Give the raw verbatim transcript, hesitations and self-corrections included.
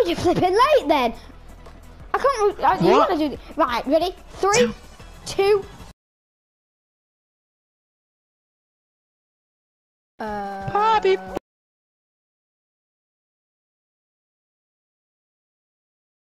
Oh, you're flipping late then. I can't. I, you What? gotta do. Right, ready? Three, two. Uh. Bobby.